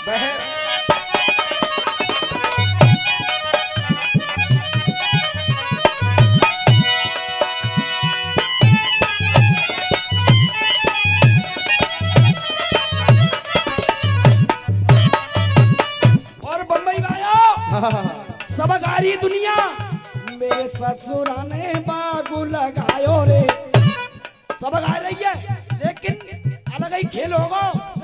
सबगारी दुनिया मेरे ससुरा ने बागु लगायो रे। सब गा रही है लेकिन अलग ही खेल होगा।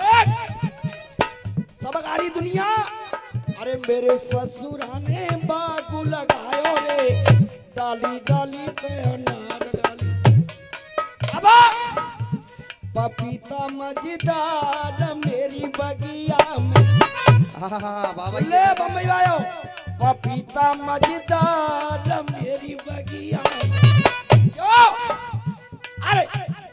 सबगारी दुनिया अरे मेरे ससुरा ने बागु लगायो रे। डाली डाली पे अनार डाली अब पपीता मजेदार मेरी बगिया में। बाबा ले बम्बई आयो पपीता मजेदार मेरी बगिया क्यों? अरे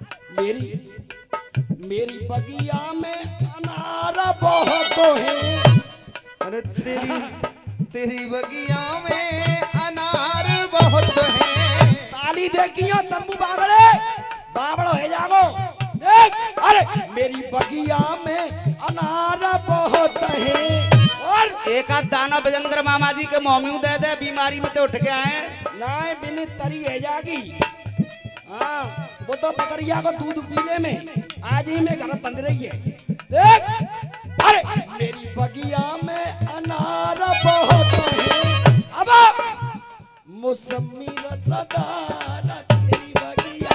मेरी बगिया में अनार बहुत है। अरे तेरी बगिया में अनार बहुत है। ताली देखियो तंबू बागड़े बाबड़ो है जागो देख। अरे मेरी बगिया में अनार बहुत है। और एक आध दाना बजेंद्र मामा जी के मोम्यू दे दे, बीमारी में तो उठ के आए ना बिन तरी है जागी। हाँ वो तो बकरिया को दूध पीने में आज ही में घर बंद रही है देख। अरे मेरी बगिया में अनार बहुत है। अब मौसमी रसदार तेरी बगिया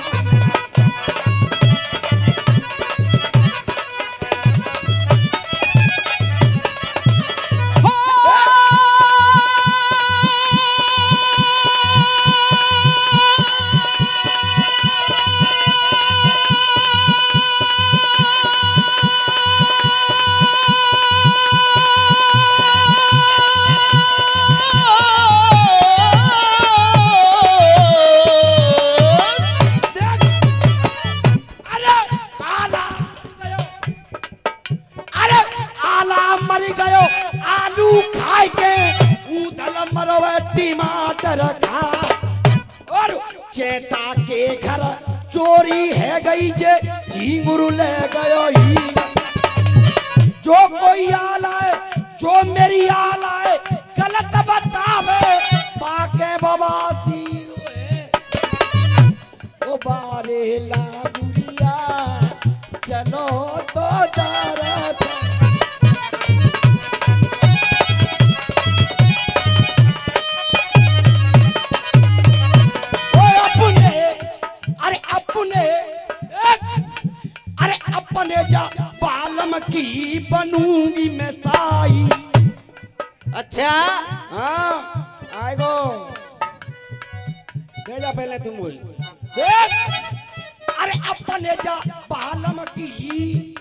टमाटर खा और चेटा के घर चोरी है गई जे झींगुर ले गयो ही। जो कोई आला है जो मेरी आला है गलत बतावे पाके बवासी रोए। ओ बारे लागुरिया चलो तो दारा अपने जा बालम की बनूंगी मैं साई। अच्छा हाँ आएगो दे जा पहले तुम वही देख। अरे अपने जा बालम की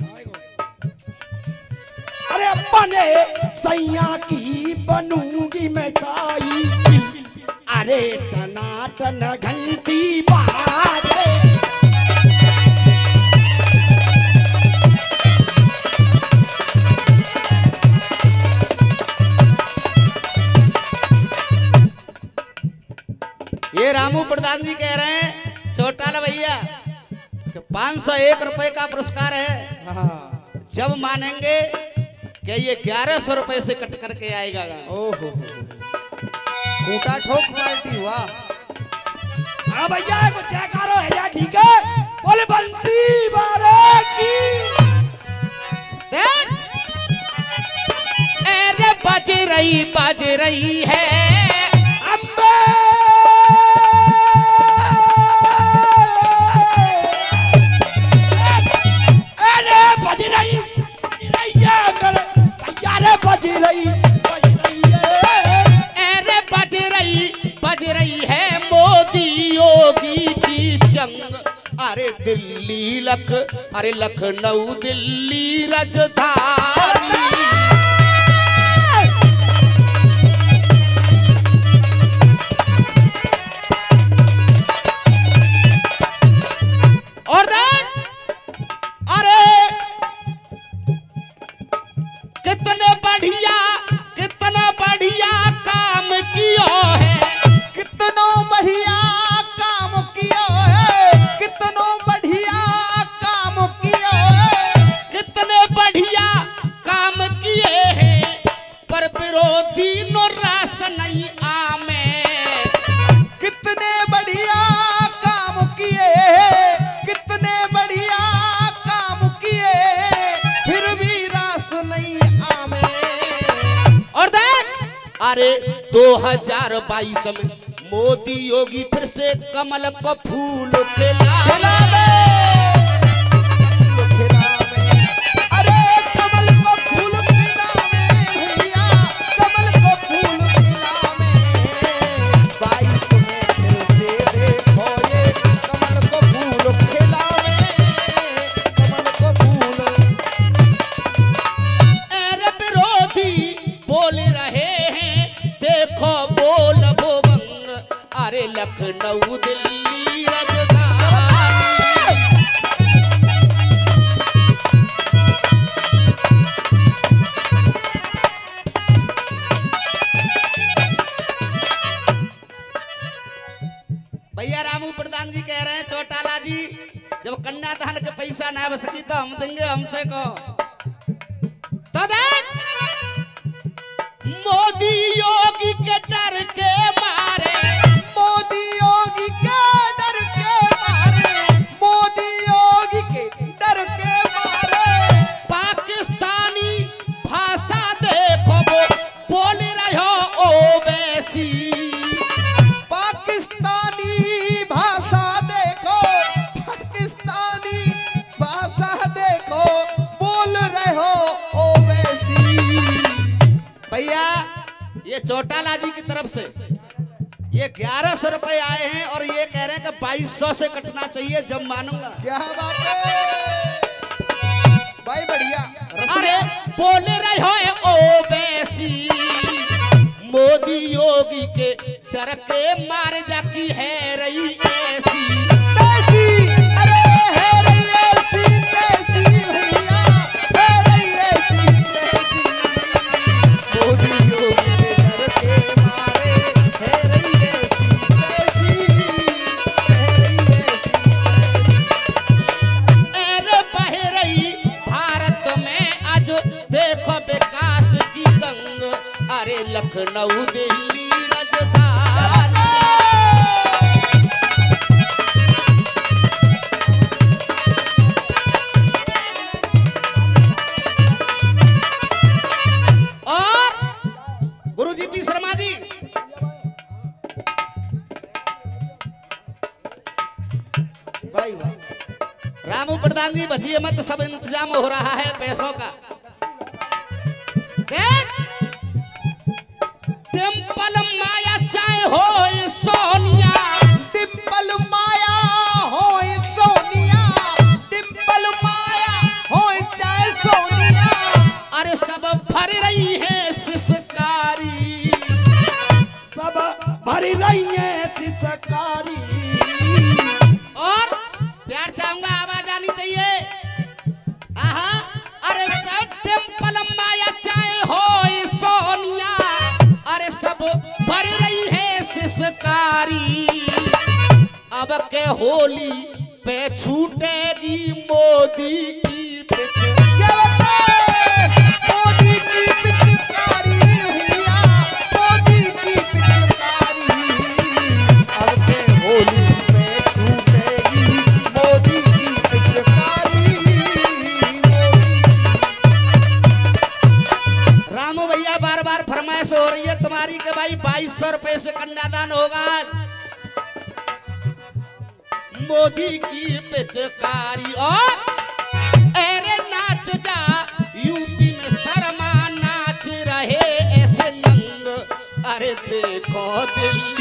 अरे अपने सैया की बनूंगी मैं साई। अरे टनाटन घंटी बाजे ये रामू प्रधान जी कह रहे हैं चौटाला भैया कि 501 रुपए का पुरस्कार है। जब मानेंगे कि ये 1100 रुपए से कट करके आएगा। ओहो कूटा ठोक पार्टी हुआ। हाँ भैया को चेकारो है या ठीक है। बोले बंसी बारे की अरे बज रही है अम्बे। बज रही है मेरे भैया रे बज रही है। अरे बज रही है मोदी योगी की जंग। अरे अरे लखनऊ दिल्ली राजधानी। और अरे कितना बढ़िया काम किया है। कितना बढ़िया काम किया है। कितना बढ़िया काम किया है। कितने बढ़िया काम किया अरे 2022 में मोदी योगी फिर से कमल को फूल खिलावे। अरे कमल को फूल खिलावे भैया, कमल को फूल खिलावे। 22 में फिर से देखो ये कमल को फूल खिलावे, कमल को फूल। अरे विरोधी बोल रहे हैं देखो बोल भोवंग, अरे लखनऊ दिल्ली राजधानी। भैया रामू प्रधान जी कह रहे हैं चौटाला जी जब कन्यादान के पैसा ना बच सकी तो हम देंगे, हमसे को तो देख मोदी योगी के डर के मारे, मोदी योगी के डर के मारे, मोदी योगी के डर के मारे। पाकिस्तानी भाषा देखो वो बोल रहे हो ओवैसी। पाकिस्तानी भाषा देखो, पाकिस्तानी भाषा देखो, बोल रहे हो ओवैसी। भैया ये चौटाला जी की तरफ से ये 1100 रुपए आए हैं और ये कह रहे हैं कि 2200 से कटना चाहिए जब मानूंगा। क्या बात है भाई, बढ़िया। अरे बोल रहे हो ओवैसी, मोदी योगी के डर के मार जाकी है रही ऐसी। तैसी, अरे है रही ऐसी तैसी भैया, है रही ऐसी तैसी। मोदी योगी के डर के मारे, है रही ऐसी तैसी, है रही ऐसी तैसी। अरे बह रही भारत में आज देखो विकास की गंग, अरे लखनऊ दिल्ली राजधानी। और गुरुजी पी शर्मा जी भाई वाह, रामू प्रधान जी बचिए मत, सब इंतजाम हो रहा है पैसों का। देख टेम्पल माया चाहे हो सोनिया, डिम्पल माया हो सोनिया, डिम्पल माया हो चाहे सोनिया। अरे सब भर रही है सिसकारी, सब भरी रही है सिसकारी। और प्यार चाहूंगा आवाज आनी चाहिए। आहा अरे सब टेम्पल माया चाहे हो सोनिया, अरे सब भर रही है सिसकारी। अब के होली पे छूटेगी मोदी की पिच। क्या बात है, मोदी की पिचकारी भैया, मोदी की पिचकारी। अब के होली पे छूटेगी मोदी की पिचकारी, मोदी। रामू भैया बार बार फरमाइश हो रही है तुम्हारी कि भाई 2200 रुपए से कन्यादान होगा। मोदी की पिचकारी और अरे नाच जा यूपी में शर्मा नाच रहे ऐसे नंग, अरे देखो दिल्ली